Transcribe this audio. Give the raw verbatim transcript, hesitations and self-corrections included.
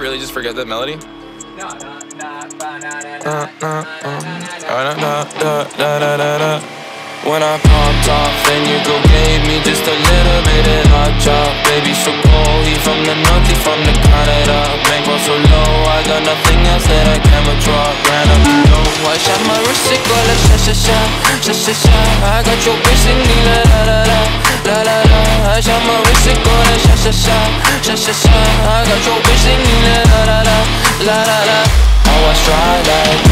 really just forget that melody? When I popped off and you go gave me just a little bit of hot chop. Baby so cold, he from the north, he from the Canada. Bankroll so low, I got nothing else that I can withdraw. Ran up the dough, I shot my wrist, it go like sha sha sha, sha sha sha. I got your bitch singing la la la la, la la la. I shot my wrist, it go like sha sha sha, sha sha sha. I got your bitch singing la la la la, la la la. How I stride like